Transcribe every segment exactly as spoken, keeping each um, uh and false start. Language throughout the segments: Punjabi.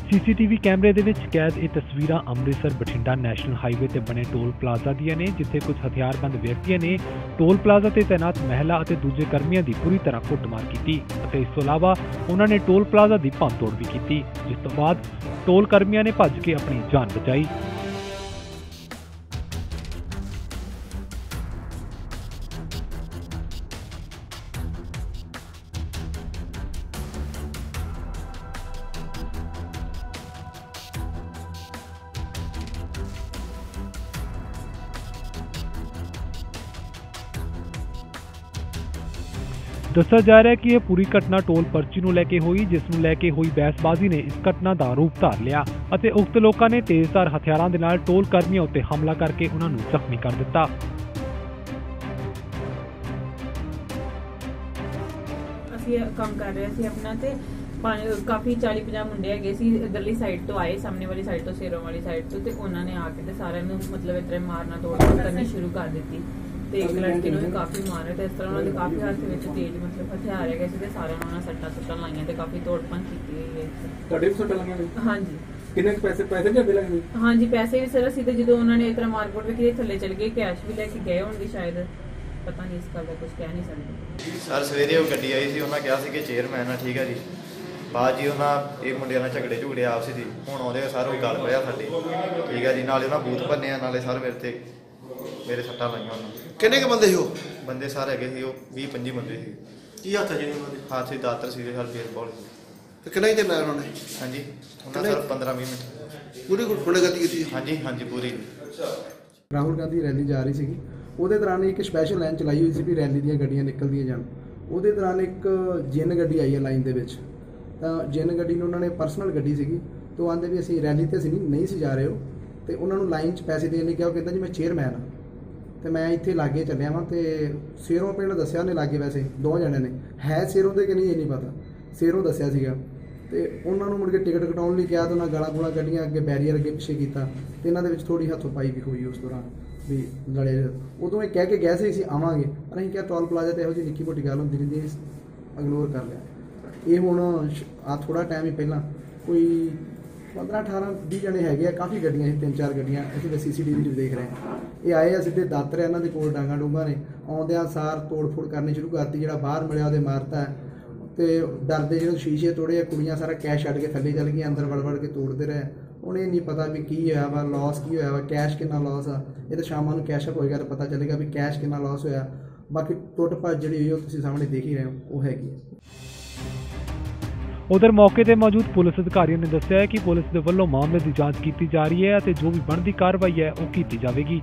सीसीटीवी कैमरे दे विच कैद ये तस्वीरां अमृतसर बठिंडा नैशनल हाईवे ते बने टोल प्लाजा दियां ने, जिथे कुछ हथियारबंद व्यक्तियों ने टोल प्लाजा ते तैनात महिला और दूजे कर्मियों की बुरी तरह कुटमार की। इस तो इलावा उन्होंने टोल प्लाजा की भंन तोड़ भी की, जिस तो बाद टोल कर्मियों ने भज के अपनी जान बचाई। दस्सिया जा रहा है कि यह पूरी घटना टोल पर्ची नूं लैके हुई, जिस नूं लैके हुई बहसबाजी ने इस घटना का रूप धार लिया और उक्त लोगों ने तेजधार हथियारों के नाल टोल कर्मियों उत्ते हमला करके उन्होंने जख्मी कर दिता। ਅਸੀਂ ਕੰਮ ਕਰ ਰਹੇ ਸੀ ਆਪਣਾ ਤੇ ਕਾਫੀ ਚਾਲੀ ਪੰਜਾਹ ਮੁੰਡੇ ਹੈਗੇ ਸੀ ਇਧਰਲੀ ਸਾਈਡ ਤੋਂ ਆਏ, ਸਾਹਮਣੇ ਵਾਲੀ ਸਾਈਡ ਤੋਂ ਸੇਰੋਂ ਵਾਲੀ ਸਾਈਡ ਤੋਂ, ਤੇ ਉਹਨਾਂ ਨੇ ਆ ਕੇ ਤੇ ਸਾਰਿਆਂ ਨੂੰ ਮਤਲਬ ਇਤਰੇ ਮਾਰਨਾ ਤੋੜਨਾ ਕਰਨੀ ਸ਼ੁਰੂ ਕਰ ਦਿੱਤੀ ਤੇ ਇੱਕ ਲੜਕੀ ਨੂੰ ਵੀ ਕਾਫੀ ਮਾਰਿਆ ਤੇ ਇਸ ਤਰ੍ਹਾਂ ਉਹਨਾਂ ਦੇ ਕਾਫੀ ਹੱਥ ਵਿੱਚ ਤੇਜ਼ ਮਤਲਬ ਹਥਿਆਰ ਹੈਗੇ ਸੀ ਤੇ ਸਾਰਿਆਂ ਨੂੰ ਉਹਨਾਂ ਸੱਟਾਂ ਸੁੱਟਾਂ ਲਾਈਆਂ ਤੇ ਕਾਫੀ ਤੋੜਪੰਨ ਕੀਤੀ ਹੋਈ ਹੈ। ਤੁਹਾਡੇ ਵੀ ਸੱਟਾਂ ਲੱਗੀਆਂ ਨੇ? ਹਾਂਜੀ। ਕਿੰਨੇ ਪੈਸੇ ਪੈਸੇ ਵੀ ਲੱਗੇ? ਹਾਂਜੀ, ਪੈਸੇ ਵੀ ਸਰ ਅਸੀਂ ਤੇ ਜਦੋਂ ਉਹਨਾਂ ਨੇ ਇਤਰਾ ਮਾਰਕੀਟ ਵਿੱਚ ਕਿਤੇ ਥੱਲੇ ਚਲ ਗਏ, ਕੈਸ਼ ਵੀ ਲੈ ਕੇ ਗਏ ਹੋਣਗੇ ਸ਼ਾਇਦ, ਪਤਾ ਨਹੀਂ ਇਸ ਗੱਲ ਦਾ ਕੁਝ ਕਹਿ ਨਹੀਂ ਸਕਦੇ। ਸਰ ਸਵੇਰੇ ਉਹ ਗੱਡੀ ਆਈ ਸੀ, ਉਹਨਾਂ ਕਿਹਾ ਸੀ ਕਿ ਚੇਅਰਮੈਨ ਆ, ਠੀਕ ਹੈ ਜੀ। ਬਾਅਦ ਜੀ ਉਹਨਾਂ ਇਹ ਮੁੰਡਿਆਂ ਨਾਲ ਝਗੜੇ ਝੁਗੜੇ ਆਪਸੀ ਸੀ, ਹੁਣ ਆਉਂਦੇ ਸਰ ਉਹ ਗੱਲ ਪਿਆ ਸਾਡੀ, ਠੀਕ ਹੈ ਜੀ। ਨਾਲੇ ਉਹਨਾਂ ਬੂਥ ਭੰਨਿਆ, ਨਾਲੇ ਸਰ ਮੇਰੇ ਤੇ ਮੇਰੇ ਸੱਟਾਂ ਲਾਈਆਂ ਉਹਨਾਂ। ਕਿੰਨੇ ਕੁ ਬੰਦੇ ਸੀ ਉਹ? ਬੰਦੇ ਸਾਰੇ ਹੈਗੇ ਸੀ ਉਹ ਵੀਹ ਪੰਜੀ ਬੰਦੇ ਸੀ। ਕੀ ਹੱਥ ਹੈ ਜੀ ਉਹਨਾਂ ਦੇ? ਹੱਥ ਸੀ ਦਾਤਰ ਸੀ, ਹਰ ਬੇਸਬਾਲ ਸੀ। ਤੇ ਕਿੰਨਾ ਹੀ ਤੇ ਲਾਇਆ ਉਹਨਾਂ ਨੇ? ਹਾਂਜੀ ਉਹਨਾਂ ਸਰ ਪੰਦਰਾਂ ਵੀਹ ਮਿੰਟ ਪੂਰੀ ਗੁੰਡਾਗਰਦੀ ਕੀਤੀ? ਹਾਂਜੀ ਹਾਂਜੀ ਪੂਰੀ। ਰਾਹੁਲ ਗਾਂਧੀ ਰੈਲੀ ਜਾ ਰਹੀ ਸੀਗੀ, ਉਹਦੇ ਦੌਰਾਨ ਇੱਕ ਸਪੈਸ਼ਲ ਲਾਈਨ ਚਲਾਈ ਹੋਈ ਸੀ ਵੀ ਰੈਲੀ ਦੀਆਂ ਗੱਡੀਆਂ ਨਿਕਲਦੀਆਂ ਜਾਣ। ਉਹਦੇ ਦੌਰਾਨ ਇੱਕ ਜਿੰਨ ਗੱਡੀ ਆਈ ਹੈ ਲਾਈਨ ਦੇ ਵਿੱਚ, ਤਾਂ ਜਿੰਨ ਗੱਡੀ ਨੂੰ ਉਹਨਾਂ ਨੇ ਪਰਸਨਲ ਗੱਡੀ ਸੀਗੀ, ਤੋਂ ਆਂਦੇ ਵੀ ਅਸੀਂ ਰੈਲੀ ਤੇ ਅਸੀਂ ਨਹੀਂ ਨਹੀਂ ਸੀ ਜਾ ਰਹੇ ਹੋ, ਤੇ ਉਹਨਾਂ ਨੂੰ ਲਾਈਨ 'ਚ ਪੈਸੇ ਦੇਣ ਲਈ ਕਿਹਾ। ਉਹ ਕਹਿੰਦਾ ਜੀ ਮੈਂ ਚੇਅਰਮੈਨ ਹਾਂ ਤੇ ਮੈਂ ਇੱਥੇ ਲਾਗੇ ਚੱਲਿਆ ਵਾਂ, ਤੇ ਸੇਰੋਂ ਪਿੰਡ ਦੱਸਿਆ ਉਹਨੇ ਲਾਗੇ, ਵੈਸੇ ਦੋ ਜਣਿਆਂ ਨੇ ਹੈ ਸੇਰੋਂ ਦੇ ਕਿ ਨਹੀਂ ਇਹ ਨਹੀਂ ਪਤਾ, ਸੇਰੋਂ ਦੱਸਿਆ ਸੀਗਾ। ਤੇ ਉਹਨਾਂ ਨੂੰ ਮੁੜ ਕੇ ਟਿਕਟ ਕਟਾਉਣ ਲਈ ਕਿਹਾ ਤੇ ਉਹਨਾਂ ਗਾਲਾਂ ਗੂਲਾਂ ਕੱਢੀਆਂ, ਅੱਗੇ ਬੈਰੀਅਰ ਅੱਗੇ ਪਿੱਛੇ ਕੀਤਾ ਤੇ ਇਹਨਾਂ ਦੇ ਵਿੱਚ ਥੋੜੀ ਹੱਥੋਂ ਪਾਈ ਵੀ ਹੋਈ ਉਸ ਦੌਰਾਨ ਵੀ ਲੜੇ। ਉਦੋਂ ਇਹ ਕਹਿ ਕੇ ਗਏ ਸੀ ਅਸੀਂ ਆਵਾਂਗੇ, ਪਰ ਅਸੀਂ ਕਿਹਾ ਟੋਲ ਪਲਾਜ਼ਾ ਤੇ ਇਹੋ ਜਿਹੀ ਨਿੱਕੀ ਮੋਟੀ ਗੱਲ ਹੁੰਦੀ ਰਹਿੰਦੀ, ਇਗਨੋਰ ਕਰ ਲਿਆ। ਇਹ ਹੁਣ ਆ ਥੋੜਾ ਟਾਈਮ ਹੀ ਪਹਿਲਾਂ ਕੋਈ ਪੰਦਰਾਂ ਅਠਾਰਾਂ ਵੀਹ ਜਣੇ ਹੈਗੇ ਆ, ਕਾਫੀ ਗੱਡੀਆਂ ਸੀ, ਤਿੰਨ ਚਾਰ ਗੱਡੀਆਂ ਅਸੀਂ ਤਾਂ ਸੀ ਸੀ ਟੀ ਵੀ 'ਚ ਦੇਖ ਰਹੇ ਹਾਂ। ਇਹ ਆਏ ਆ ਸਿੱਧੇ ਦਾਤਰ ਇਹਨਾਂ ਦੇ ਕੋਲ, ਡਾਂਗਾ ਡੂੰਗਾ ਨੇ, ਆਉਂਦਿਆਂ ਸਾਰ ਤੋੜ ਫੋੜ ਕਰਨੀ ਸ਼ੁਰੂ ਕਰਤੀ। ਜਿਹੜਾ ਬਾਹਰ ਮਿਲਿਆ ਉਹਦੇ ਮਾਰਤਾ, ਤੇ ਡਰਦੇ ਜਦੋਂ ਸ਼ੀਸ਼ੇ ਤੋੜੇ, ਕੁੜੀਆਂ ਸਾਰਾ ਕੈਸ਼ ਛੱਡ ਕੇ ਥੱਲੇ ਚੱਲ ਗਈਆਂ, ਅੰਦਰ ਵੜ ਵੜ ਕੇ ਤੋੜਦੇ ਰਹੇ। ਹੁਣ ਇਹ ਨਹੀਂ ਪਤਾ ਵੀ ਕੀ ਹੋਇਆ ਵਾ, ਲਾਸ ਕੀ ਹੋਇਆ ਵਾ, ਕੈਸ਼ ਕਿੰਨਾ ਲਾਸ ਆ। ਇਹ ਤਾਂ ਸ਼ਾਮਾਂ ਨੂੰ ਕੈਸ਼ ਅਪ ਹੋਏਗਾ ਤਾਂ ਪਤਾ ਚੱਲੇਗਾ ਵੀ ਕੈਸ਼ ਕਿੰਨਾ ਲਾਸ ਹੋਇਆ। ਬਾਕੀ ਟੁੱਟ ਭੱਜ ਜਿਹੜੀ ਹੋਈ ਉਹ ਤੁਸੀਂ ਸਾਹਮਣੇ ਦੇਖ ਹੀ ਰਹੇ ਹੋ, ਉਹ ਹੈਗੀ ਹੈ। उधर मौके पर मौजूद पुलिस अधिकारियों ने दस्सिया है कि पुलिस के वल्लों मामले की जांच की जा रही है और जो भी बनती कार्रवाई है वो की जाएगी।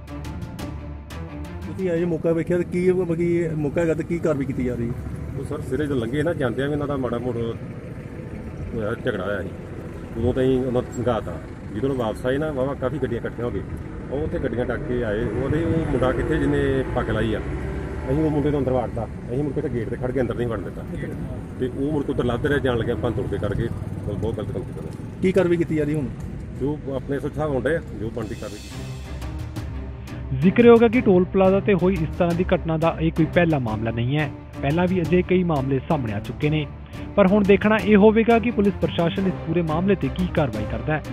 ਤੁਸੀਂ ਅਜੇ ਮੌਕਾ ਵੇਖਿਆ ਤੇ ਕੀ ਬਾਕੀ ਮੌਕਾ ਹੈਗਾ ਤੇ ਕੀ ਕਾਰਵਾਈ ਕੀਤੀ ਜਾ ਰਹੀ ਹੈ? ਉਹ ਸਰ ਸਿਰੇ ਤੋਂ ਲੰਘੇ ਨਾ ਜਾਂਦਿਆਂ ਵੀ ਇਹਨਾਂ ਦਾ ਮਾੜਾ ਮੋੜ ਹੋਇਆ, ਝਗੜਾ ਹੋਇਆ ਸੀ। ਉਦੋਂ ਤਾਂ ਹੀ ਉਹਨਾਂ ਨੂੰ ਸੰਘਾਤਾ, ਜਦੋਂ ਵਾਪਸ ਆਏ ਨਾ ਵਾਹਵਾ ਕਾਫੀ ਗੱਡੀਆਂ ਇਕੱਠੀਆਂ ਹੋ ਗਏ, ਉਹ ਉੱਥੇ ਗੱਡੀਆਂ ਟੱਕ ਕੇ ਆਏ। ਉਹਦੇ ਉਹ ਮੁੰਡਾ ਕਿੱਥੇ ਜਿਹਨੇ ਪੱਗ ਲਾਈ ਆ, ਅਸੀਂ ਉਹ ਮੁੰਡੇ ਨੂੰ ਅੰਦਰ ਵਾੜਤਾ, ਅਸੀਂ ਮੁੜ ਕੇ ਗੇਟ ਤੇ ਖੜ ਕੇ ਅੰਦਰ ਨਹੀਂ ਵੜਨ ਦਿੱਤਾ, ਤੇ ਉਹ ਮੁੜ ਕੇ ਉੱਧਰ ਲੱਭਦੇ ਰਹੇ, ਜਾਣ ਲੱਗਿਆ ਭੰਨ ਤੋੜ ਕੇ ਕਰਕੇ ਬਹੁਤ ਗਲਤ ਕੰਮ ਕੀਤਾ। ਕੀ ਕਾਰਵਾਈ ਕੀਤੀ ਜਾ ਰਹੀ ਹੁਣ? ਜੋ ਆਪਣੇ ਸੁਝਾਅ ਆਉਂਦੇ ਆ, ਜੋ ਬਣਦੀ ਕਾਰਵਾਈ ਕੀਤੀ। ਜ਼ਿਕਰ ਹੋਗਾ ਕਿ ਟੋਲ ਪਲਾਜ਼ਾ ਤੇ ਹੋਈ ਇਸ ਤਰ੍ਹਾਂ ਦੀ ਘਟਨਾ ਦਾ ਇਹ ਕੋਈ ਪਹਿਲਾ ਮਾਮਲਾ ਨਹੀਂ ਹੈ। ਪਹਿਲਾਂ ਵੀ ਅਜੇ ਕਈ ਮਾਮਲੇ ਸਾਹਮਣੇ ਆ ਚੁੱਕੇ ਨੇ, ਪਰ ਹੁਣ ਦੇਖਣਾ ਇਹ ਹੋਵੇਗਾ ਕਿ ਪੁਲਿਸ ਪ੍ਰਸ਼ਾਸਨ ਇਸ ਪੂਰੇ ਮਾਮਲੇ ਤੇ ਕੀ ਕਾਰਵਾਈ ਕਰਦਾ ਹੈ।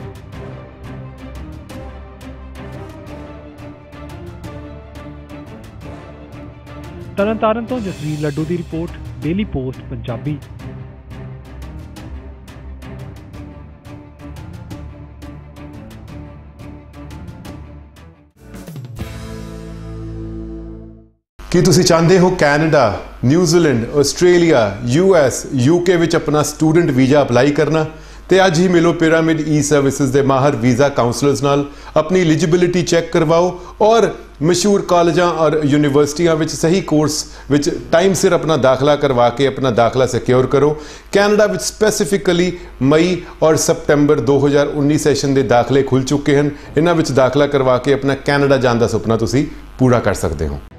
ਤਰਨਤਾਰਨ ਤੋਂ ਜਸਵੀਰ ਲੱਡੂ ਦੀ ਰਿਪੋਰਟ, ਡੇਲੀ ਪੋਸਟ ਪੰਜਾਬੀ। ਕੀ ਤੁਸੀਂ ਚਾਹੁੰਦੇ ਹੋ Canada, New Zealand, Australia, U S, U K ਵਿੱਚ ਆਪਣਾ ਸਟੂਡੈਂਟ ਵੀਜ਼ਾ ਅਪਲਾਈ ਕਰਨਾ? ਤੇ ਅੱਜ ਹੀ ਮਿਲੋ ਪਿਰਾਮਿਡ ਈ ਸਰਵਿਸਿਜ਼ ਦੇ ਮਾਹਰ ਵੀਜ਼ਾ ਕਾਉਂਸਲਰਸ ਨਾਲ, ਆਪਣੀ ਐਲੀਜੀਬਿਲਿਟੀ ਚੈੱਕ ਕਰਵਾਓ ਔਰ ਮਸ਼ਹੂਰ ਕਾਲਜਾਂ ਔਰ ਯੂਨੀਵਰਸਿਟੀਆਂ ਵਿੱਚ ਸਹੀ ਕੋਰਸ ਵਿੱਚ ਟਾਈਮ ਸਿਰ ਆਪਣਾ ਦਾਖਲਾ ਕਰਵਾ ਕੇ ਆਪਣਾ ਦਾਖਲਾ ਸਿਕਿਉਰ ਕਰੋ। ਕੈਨੇਡਾ ਵਿੱਚ ਸਪੈਸੀਫਿਕਲੀ ਮਈ ਔਰ ਸਪਟੈਂਬਰ ਦੋ ਹਜ਼ਾਰ ਉੱਨੀ ਸੈਸ਼ਨ ਦੇ ਦਾਖਲੇ ਖੁੱਲ੍ਹ ਚੁੱਕੇ ਹਨ। ਇਹਨਾਂ ਵਿੱਚ ਦਾਖਲਾ ਕਰਵਾ ਕੇ ਆਪਣਾ ਕੈਨੇਡਾ ਜਾਣ ਦਾ ਸੁਪਨਾ ਤੁਸੀਂ ਪੂਰਾ ਕਰ ਸਕਦੇ ਹੋ।